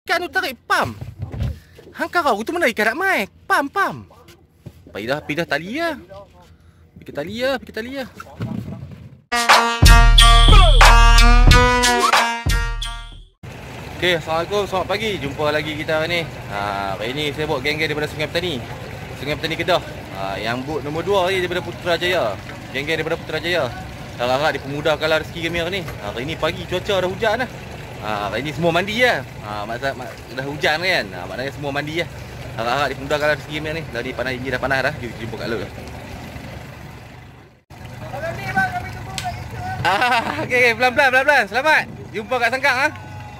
ikan tu tarik pam. Hang karau tu mana ikan nak mai? Pam. Pergi dah tali lah. Pergi tali lah. Okay, Assalamualaikum, selamat pagi. Jumpa lagi kita hari ni. Hari ni saya bawa geng-geng daripada Sungai Petani Kedah. Yang boot nombor 2 ni daripada Putrajaya. Geng-geng daripada Putrajaya. Harap-harap dipermudahkanlah rezeki kami hari ni. Hari ni pagi cuaca dah hujan lah. Hari ni semua mandi lah. Dah hujan kan. Maknanya semua mandi lah. Harap-harap dipermudahkanlah rezeki kami hari ni. Dah panas, ini dah panas dah. Jumpa kat laut. Okay, pelan-pelan. Selamat. Jumpa kat Sengkang ah.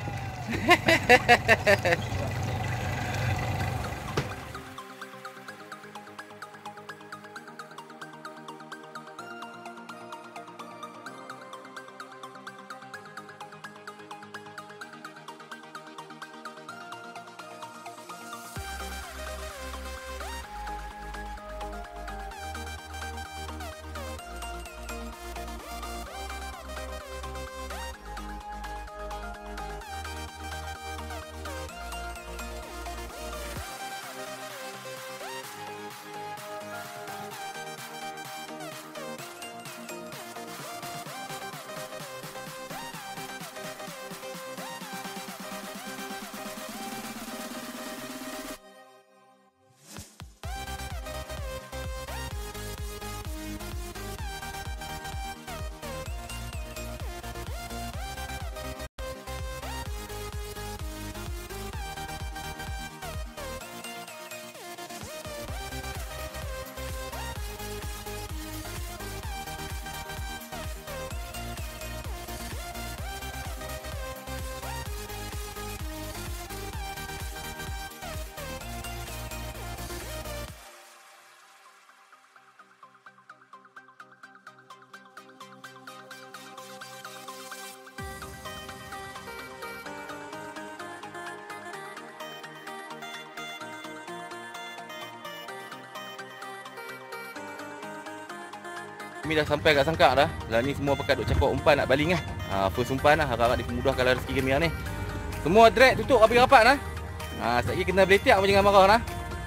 Kami dah sampai kat Sengkang dah. Lah ni semua pakai duk cakap umpan nak baling lah. First umpan lah. Harap-harap dipermudahkanlah rezeki kami ni. Semua drag tutup rapi-rapat lah. Sekejap lagi kena beletak pun jangan marah lah.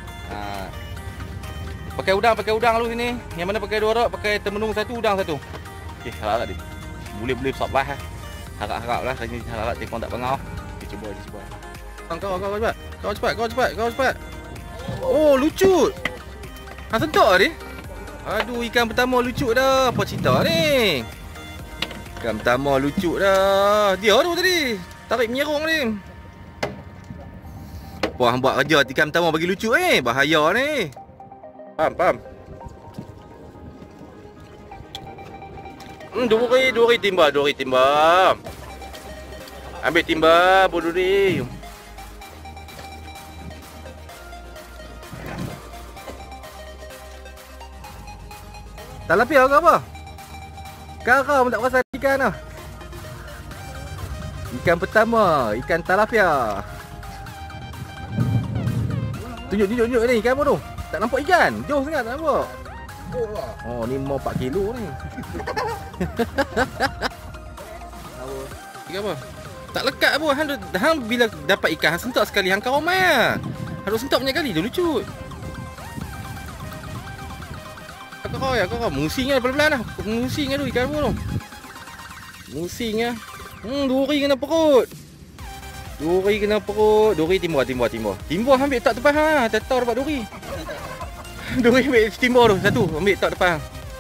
Pakai udang dulu sini. Yang mana pakai 2 rod, pakai termenung 1, udang 1. Okey, harap-harap dia boleh besar lah. Harap-harap lah. Harap-harap tekong tak bangau. Kita cuba. Kau cepat. Oh, lucut. Sentok lah dia. Aduh, ikan pertama lucu dah. Apa cerita ni? Ikan pertama lucu dah. Dia tu tadi tarik menyerong ni. Apa hang buat kerja ikan pertama bagi lucu ni? Bahaya ni. Faham. Dua ri timba. Ambil timba, bodoh ni. Talapia ke apa? Karau pun tak perasan ikan lah. Ikan pertama, ikan talapia. Tunjuk ni ikan apa tu? Tak nampak ikan. Jauh sangat tak nampak. Oh, ni mau 4 kilo ni. Ikan apa? Tak lekat apa. Hang bila dapat ikan, hang sentak sekali, hang kau mai ah. Harus sentak banyak kali, dia lucu. Kau musing lah pelan-pelan lah. Musing lah tu ikan apa tu. Musing lah. 2 ri kena perut. 2 ri timba. Timba ambil tak depan ha. Tak tahu dapat 2 ri. 2 ri ambil timba tu. 1 ambil tak depan.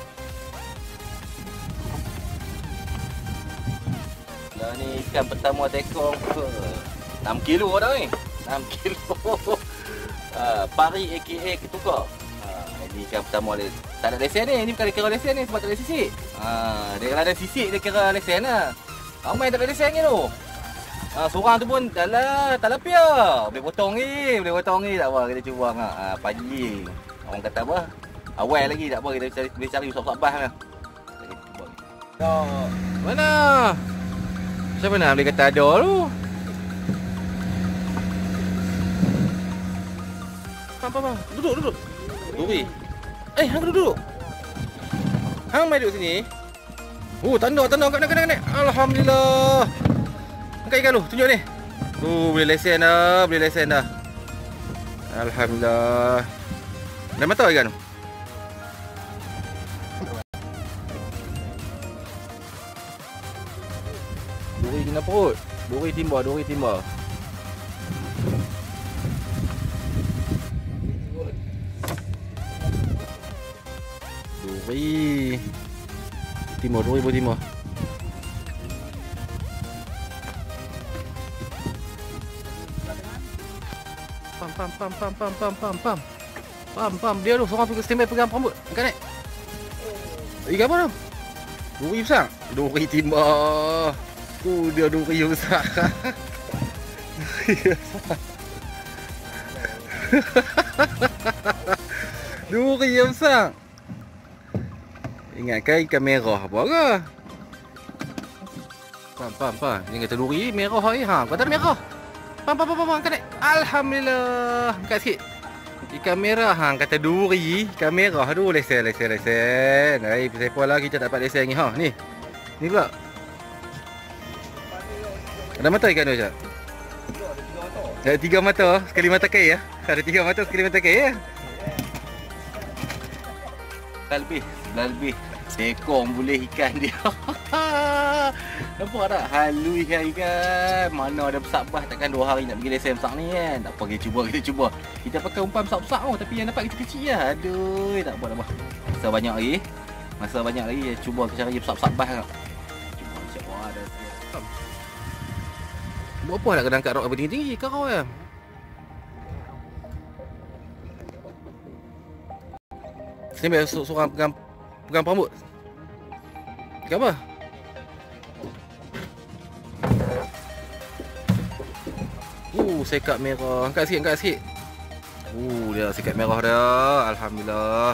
Lah ni ikan pertama tekong 6 kilo dah ni. 6 kilo. Pari aka ketukar. Ni ikan pertama dia. Tak ada lesen ni. Ni bukan dia kira lesen ni sebab tak ada sisik. Dia kalau ada sisik dia kira lesen lah. Ramai tak ada lesen ni tu. Seorang tu pun dalam talapia. Boleh potong ni. Tak apa kita cuba pagi. Orang kata apa? Awal lagi tak apa kita boleh cari usap-usap bah lah. Mana? Siapa nak boleh kata ada tu? Apa? Duduk. Duri. Hang duduk. Hang mai duduk sini. Oh, tanda kena. Alhamdulillah. Angkat ikan tu, tunjuk ni. Boleh lesen dah, boleh lesen dah. Alhamdulillah. Dah mata ikan tu? Duri kena perut. Duri timba, duri timba. Duri. Timba, duri boleh timba. Pam. Dia tu seorang standby pegang rambut. Angkat naik. Ikan apa tu? Duri besar. Duri timba. Dia duri besar. Duri besar. Ingatkan ikan merah apa ke? Pam. Ni kata duri merah ni. Ha, kata merah. Pam, angkat naik. Alhamdulillah. Angkat sikit. Ikan merah hang kata duri, ikan merah. Aduh, lesen. Hai, siapa lah kita tak dapat lesen ni. Ha, ni. Ni pula. Ada mata ikan tu, Cak? Ada 3 mata, sekali mata kai ya. Ada 3 mata sekali mata kai ya. Lebih. Sekong boleh ikan dia. Nampak tak? Halus ikan. Mana ada besar bah, takkan 2 hari nak pergi lesen besar ni kan. Tak apa, kita cuba. Kita pakai umpan besar-besar tapi yang dapat kecil-kecil lah. Aduh, tak apa. Masa banyak lagi. Cuba cari besar-besar bah kan. Cuba ada. Buat apa nak kena angkat rod apa tinggi-tinggi? Karau ya. Sini biar seorang pegang rambut. Ikan apa? Sekat merah. Angkat sikit. Dia sekat merah dah. Alhamdulillah.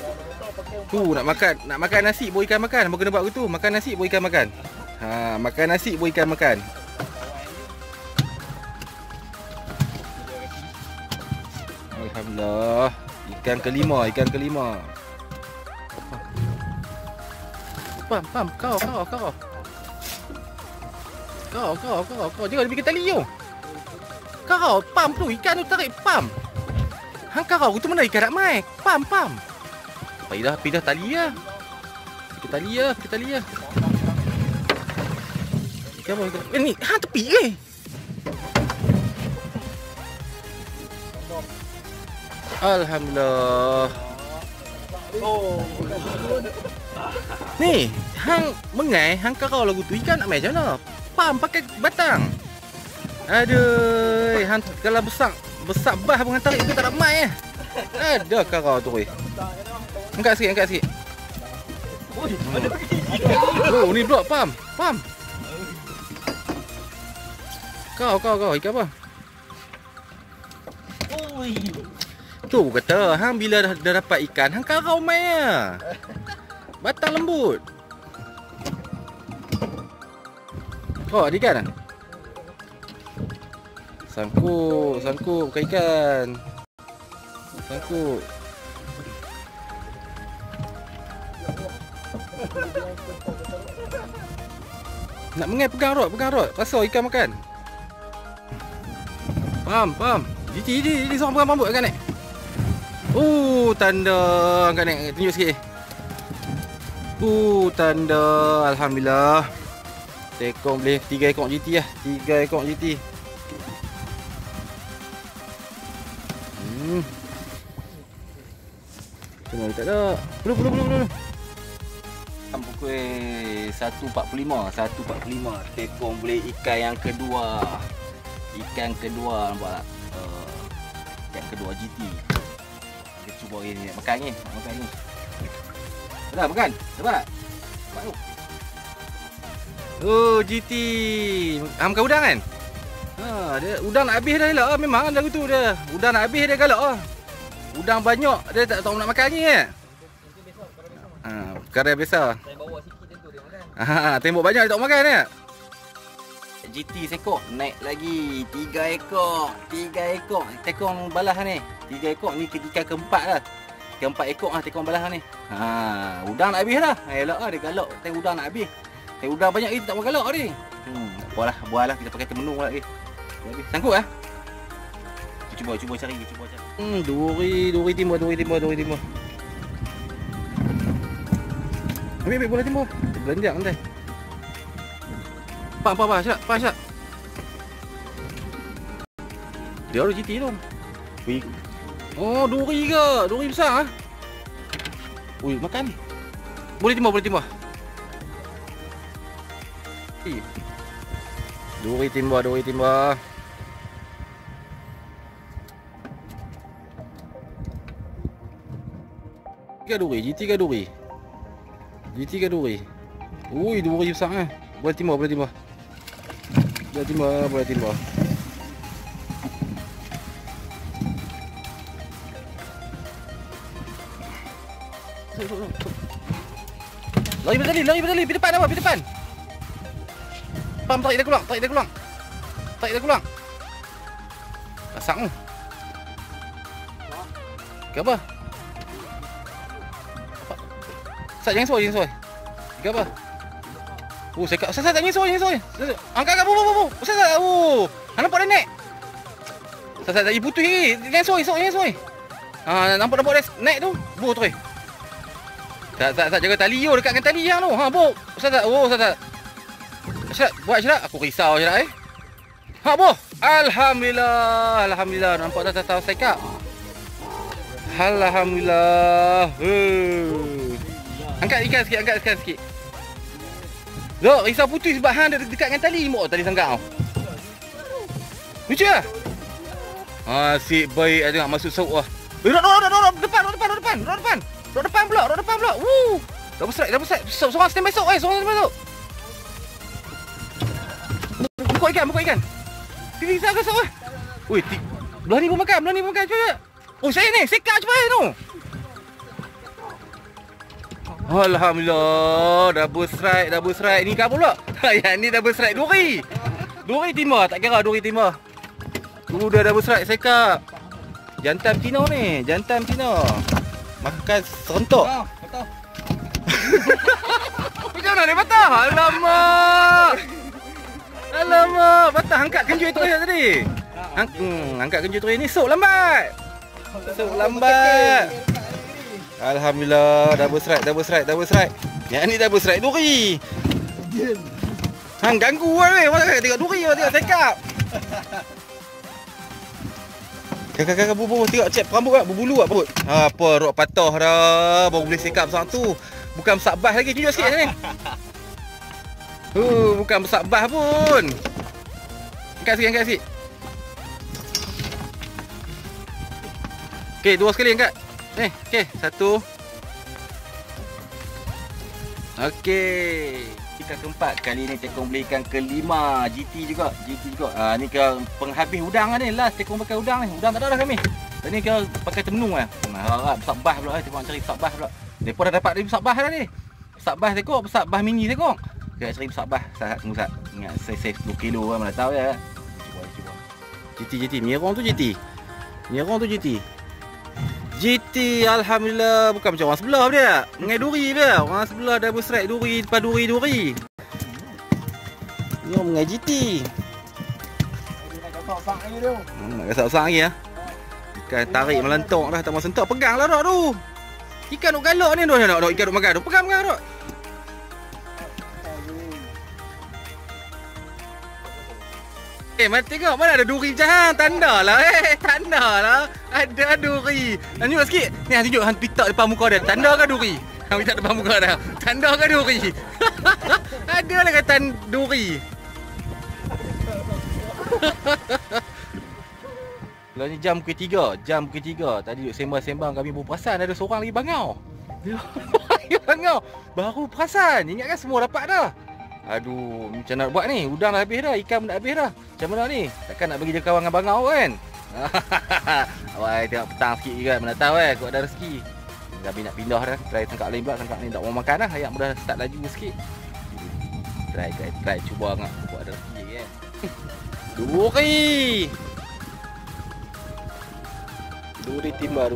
Nak makan nasi buat ikan makan. Apa kena buat begitu? Makan nasi buat ikan makan. Ha, makan nasi buat ikan makan. Alhamdulillah. Ikan kelima. Pam, kau. Jangan lebih ke tali tu. Kau, pam tu, ikan tu tarik, pam. Hang kau tu mana ikan nak mai? Pam. Pindah tali lah. Kita tali lah. Ikan apa? Ni, hang tepi Alhamdulillah. Ni, hang mengai, hang kau lagu tu ikan nak mai macam mana? Pam pakai batang. Aduh, hang kalau besar bah pun tarik tu tak nak mai Ada karau tu weh. Angkat sikit. Ni pula pam. Kau ikan apa? Tu kata hang bila dah dapat ikan hang karau mai Batang lembut. Ada ikan ah? Sangkut bukan ikan. Sangkut. Nak mengai pegang rod. Rasa ikan makan. Pam. Jadi seorang pegang rambut kan naik. Tanda angkat naik. Tunjuk sikit. Tanda. Alhamdulillah. Tekong boleh 3 ekor GT lah. 3 ekor GT. Tengok tak ada. Belum. Pukul 1.45. Tekong boleh ikan yang kedua. Nampak tak? Ikan kedua GT. Kita cuba ni. Makan ni. Dah makan? Dapat? GT. Makan udang kan? Dia udang nak habis dah elok. Memang lagu tu dia. Udang nak habis dia galak lah. Udang banyak dia tak tahu nak makan ni perkara biasa. Saya bawa sikit tentu dia makan. Tembok banyak dia tak makan GT sekok naik lagi 3 ekor. Tekong balas ni. 3 ekor ni ketika keempat lah. Keempat ekor tekong balas ni. Udang nak habis dah. Elok dia galak. Tengok udang nak habis. Udang banyak ni tak mau galak ni. Tak apalah, buahlah kita pakai temenu lagi. Sangkut ah. Cuba cari. Duri timur. Ambil bola timur. Belanjak nanti. Pak, Syak. Dia ada GT tu. Wih. Oh, duri ke? Duri besar ah. Ui, makan. Boleh timur. Duri timur. GT ke duri? Ui, duri besar ah. Boleh timur. Lari berdali, pergi depan. Pam, tarik dia keluar. Pasang tu. Ke apa? Jangan soi. Ke apa? Saya jangan soi. Angkat bu. Saya. Nampak dia naik. Saya tak putus lagi. Jangan soi. Nampak dia naik tu. Bu terus. Tak jaga tali yo dekat dengan tali yang tu. Bu. Ustaz. Syrat. Aku risau Syrat bu. Alhamdulillah. Nampak dah tahu saya kak. Alhamdulillah. Angkat ikan sikit. Zok, risau putus sebab hang dekat dengan tali. Mok tali sanggak kau. Lucu lah. Asyik baik tengok masuk sauk lah. Depan. Rod depan pula. Double strike. Seorang stand by sauk. Buka ikan. Pilih risau ke sauk lah. Ui, belah ni pun makan. Cuba. Oh, saya ni. Sekat cepat tu. Alhamdulillah, double strike. Ni kau pula. Yang ni double strike duri. Duri timur, tak kira duri timur. Dah double strike sekak. Jantan Cina. Makan serentak. Patah. Macam mana dia patah? Alamak, patah angkat kenjut tu tadi. Angkat kenjut tu ni sok lambat. Alhamdulillah, double strike. Yang ni double strike duri. Hang ganggu lah weh. Mana tengok duri, tengok sekap. Kakak bubuh tengok cek rambut kat berbulu kat perut. Apa rok patah dah. Baru boleh sekap besar tu. Bukan besar bah lagi, tunjuk sikit ni. Bukan besar bah pun. Angkat sikit. Okey, dua sekali angkat. Okey, satu. Okey. Ikan keempat. Kali ni Tekong beli ikan kelima. GT juga. Ni ke penghabis udang ni. Last Tekong pakai udang ni. Udang tak ada dah kami. Dan ni ke pakai temenu lah. Harap besar bah pula. Tekong cari besar bah pula. Mereka dah dapat besar bah dah ni. Besar bah Tekong. Besar bah mini Tekong. Kita cari besar bah. Tunggu sat. Ingat save 10 kilo kan. Mana tahu ya. Cuba. GT. Merong tu GT. GT, Alhamdulillah. Bukan macam orang sebelah dia. Mengai duri dia. Orang sebelah double strike duri. Lepas duri. Ni orang mengai GT. Nak gasak-gasak lagi lah. Ikan tarik melentok dah. Tak mau sentak. Pegang lah tu. Ikan duk galak ni. Ikan duk makan tu. Pegang tu. Mari tengok mana ada duri jahan. Tanda lah. Ada duri. Tunjuk sikit. Ni tunjuk hang pitak depan muka dia. Tanda ke duri? Hang pitak depan muka dia. Tanda ke duri? Ada lah kata duri. Lah ni jam ke-3. Tadi duduk sembang-sembang kami baru perasan ada seorang lagi bangau. Baru perasan. Ingatkan semua dapat dah. Aduh, macam nak buat ni? Udang dah habis dah, ikan pun dah habis dah. Macam mana ni? Takkan nak bagi dia kawan dengan bangau kan? Awak tengok petang sikit juga, mana tahu kau ada rezeki. Dah nak pindah dah, try tangkap lain pula, tangkap ni tak mau makan dah. Ayam dah start laju sikit. Try cuba ngak buat ada rezeki kan. Duri timba.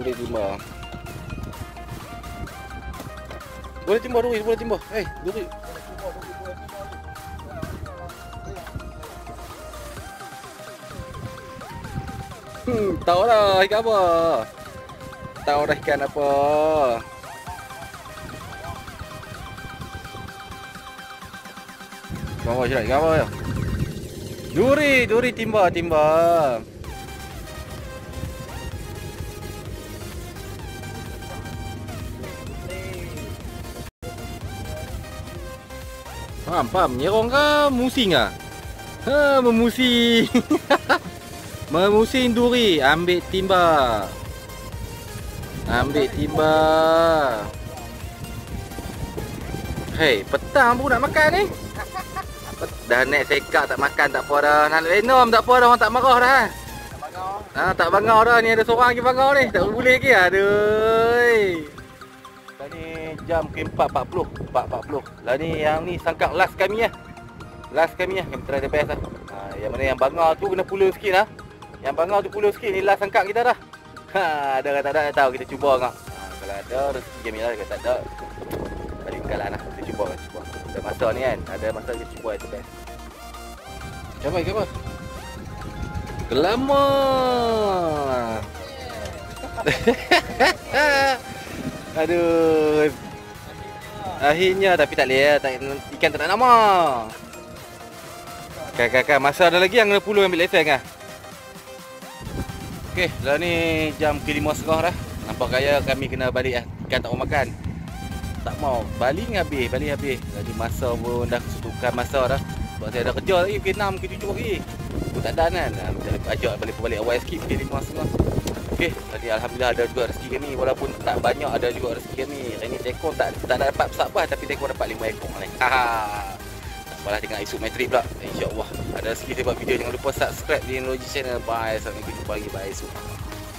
Boleh timba. Duri. Tahu dah ikan apa. Tahu dah ikan apa. Ikan apa Syirah? Ikan apa ya? Duri timba. Paham. Nyerong ke musing ah? Memusing. Memusing duri, ambil timba. Hei, petang pun nak makan ni. Dah naik sekak tak makan tak apa dah. Nak venom tak apa dah, orang tak marah dah. Tak bangau dah, ni ada seorang lagi bangau ni. Tak boleh lagi. Aduh. Dah ni jam ke 4.40. Lah ni yang ni sangkak last kami lah. Kami try the best lah. Yang mana yang bangau tu kena pula sikit lah. Yang bangau tu pula sikit, ni last sangkak kita dah. Ada ke tak ada tahu, kita cuba ngak. Kalau ada rezeki kami lah, kalau tak ada balik kalah lah. Kita cuba. Ada masa ni kan, ada masa kita cuba the best. Cabai ke apa? Gelama. Aduh. Akhirnya tapi tak boleh, ikan tak nak nama. Kakak, masa ada lagi yang kena puluh ambil lesen kah? Okey, dah ni jam ke 5.30 dah. Nampak gaya kami kena balik lah. Ikan tak mau makan. Tak mau. Balik habis. Jadi masa pun dah kesutukan masa dah. Sebab saya ada kerja lagi, ke 6, ke 7 lagi. Pun tak ada kan. Kita ajak balik awal sikit, ke 5.30. Okey, jadi alhamdulillah ada juga rezeki kami. Walaupun tak banyak, ada juga rezeki kami. Hari ni tekong tak dapat besar bah, tapi tekong dapat 5 ekor ni. Apalah tengok esok metrik pula. InsyaAllah ada rezeki saya buat video. Jangan lupa subscribe di Teknologi Channel. Bye. Sampai jumpa lagi. Bye esok.